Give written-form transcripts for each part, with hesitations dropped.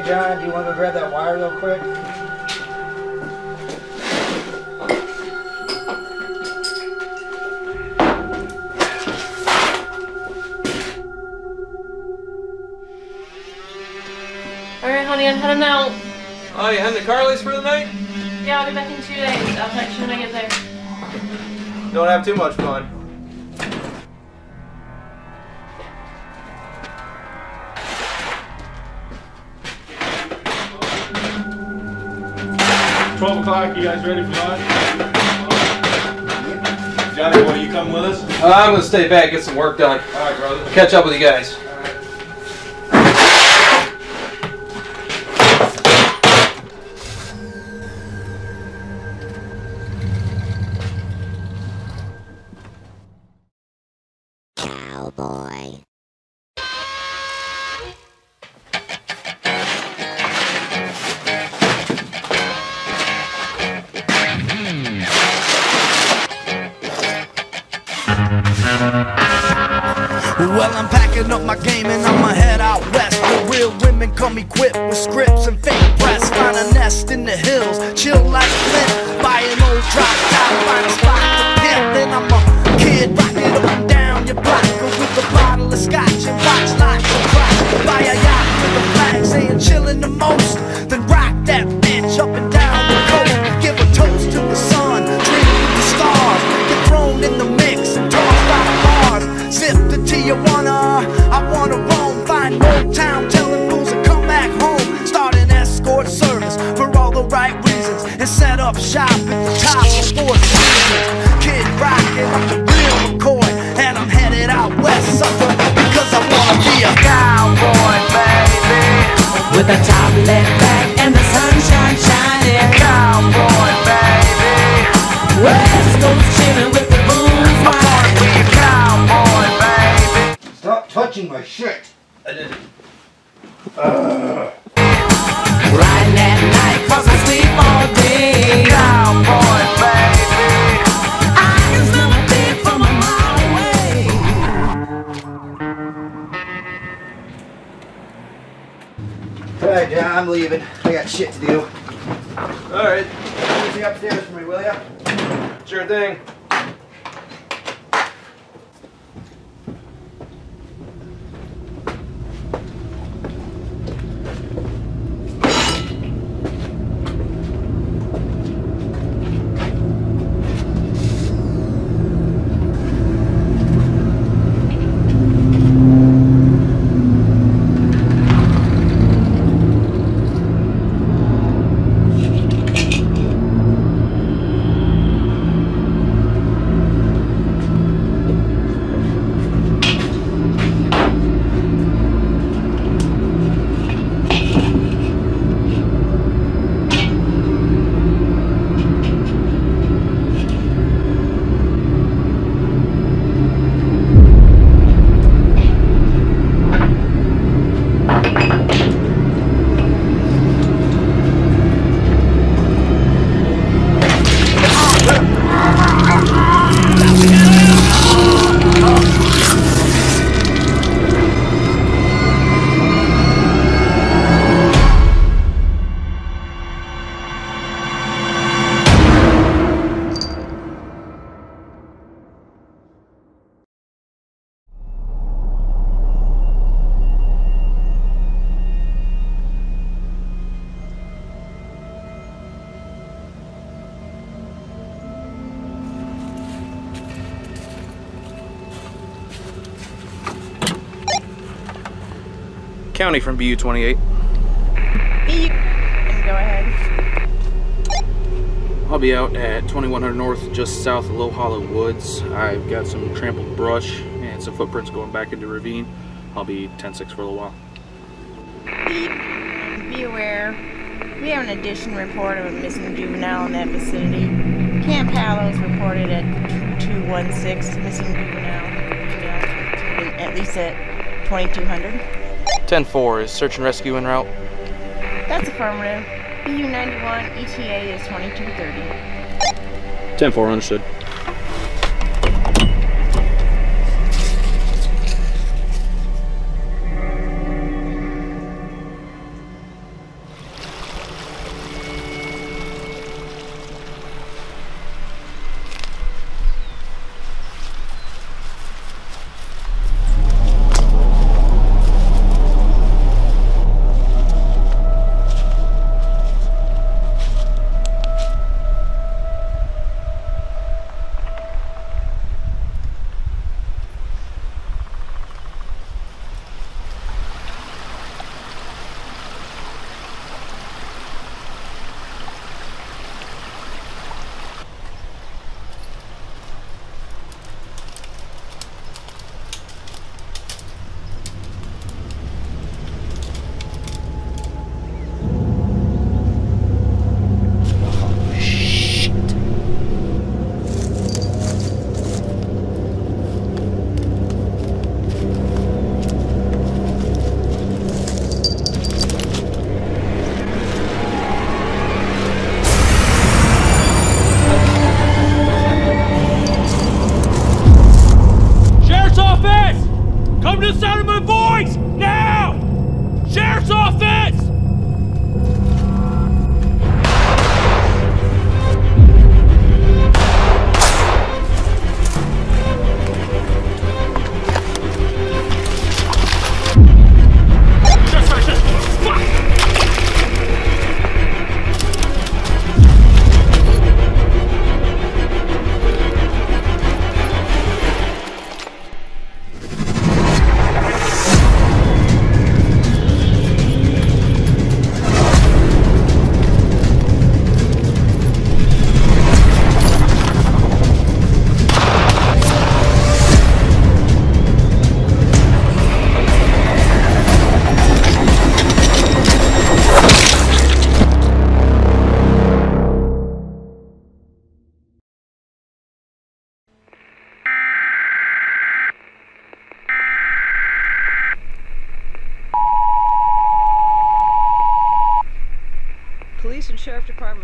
John, do you want to go grab that wire real quick? Alright, honey, I'm heading out. Oh, you heading to Carly's for the night? Yeah, I'll be back in 2 days. I'll text you when I get there. Don't have too much fun. $12 you guys ready for lunch? Johnny, boy, you come with us? I'm gonna stay back, get some work done. Alright, brother. Catch up with you guys. Cowboy. Well, I'm packing up my game and I'ma head out west, where real women come equipped with scripts and fake press. Find a nest in the hills, chill like Flint. Buy an old drop top, find a spot to pimp. Then I'm a kid rocking up and down your block with a bottle of scotch and watch lots of crotch. Buy a yacht with a flag saying chillin' the most. Then rock that bitch up and down the coast. Give a toast to the sun, dream with the stars. Get thrown in the mix and tossed out of Mars. Zip to Tijuana, I wanna roam. Find Motown, telling fools to come back home. Start an escort service for all the right reasons, and set up shop at the top of Four Seasons. Kid rockin', I'm the real McCoy, and I'm headed out west, sucker, because I wanna be a cowboy, baby. With a top left back and the sunshine shining. Cowboy, baby. West Coast chillin' with the booze I wanna be a cowboy, baby. Stop touching my shit! I didn't. Riding at night cause I sleep all day. Cowboy, baby. I can smell a dick from a mile away. Alright, John, I'm leaving. I got shit to do. Alright, Take you upstairs for me, will ya? sure thing. County from BU 28. And go ahead. I'll be out at 2100 North, just south of Low Hollow Woods. I've got some trampled brush and some footprints going back into the ravine. I'll be 10-6 for a little while. Be aware, we have an addition report of a missing juvenile in that vicinity. Camp Hallows reported at 216 missing juvenile, at least at 2200. 10-4, is search and rescue en route? That's affirmative. BU 91, ETA is 2230. 10-4, understood.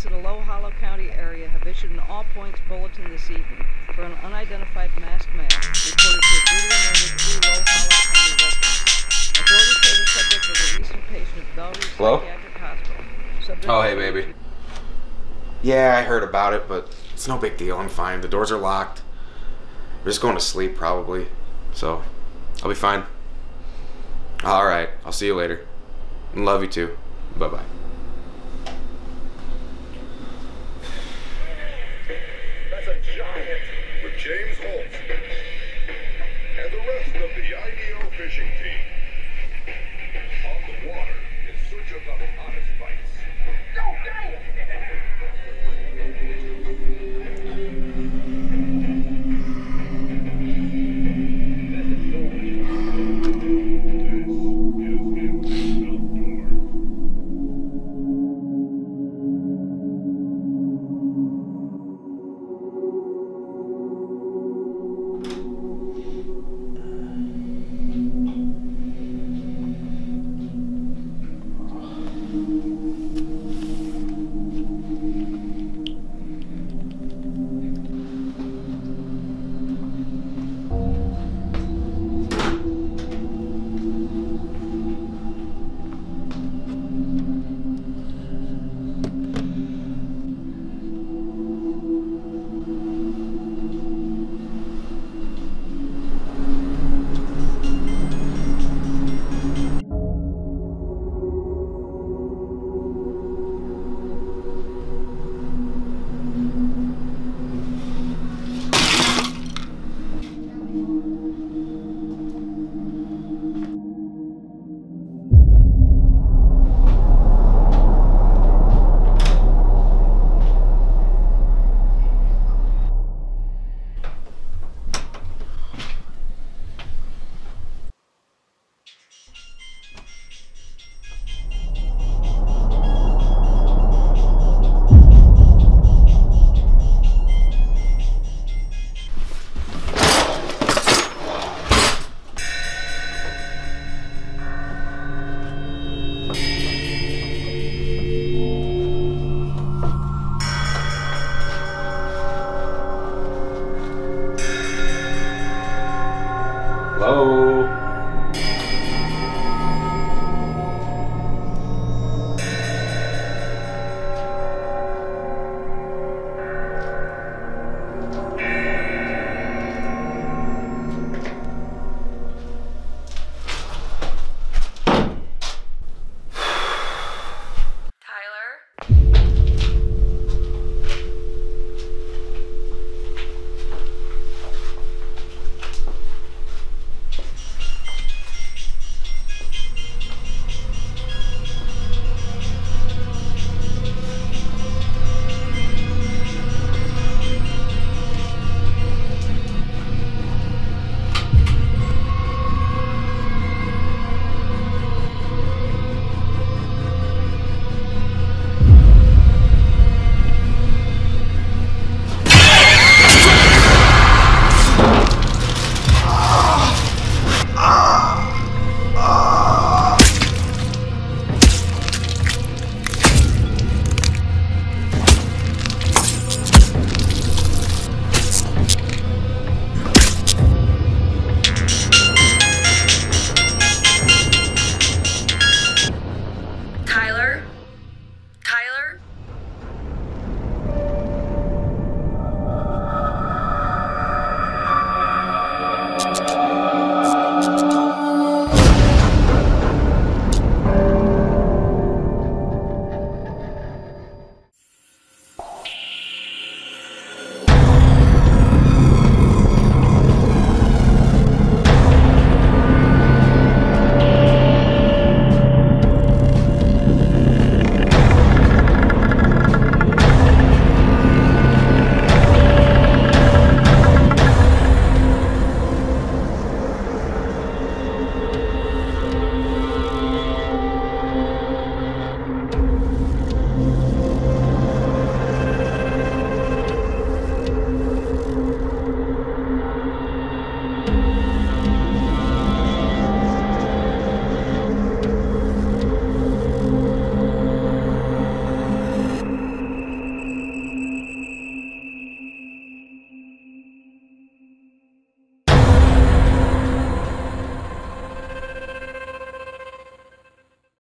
of the Low Hollow County area have issued an all-points bulletin this evening for an unidentified masked man reported to have brutally murdered 3 Low Hollow County residents. Authorities say the subject was a recent patient at Bellevue Psychiatric Hospital. Subject Oh, hey, baby. Yeah, I heard about it, but it's no big deal. I'm fine. The doors are locked. We're just going to sleep, probably. So, I'll be fine. Alright, I'll see you later. Love you too. Bye-bye.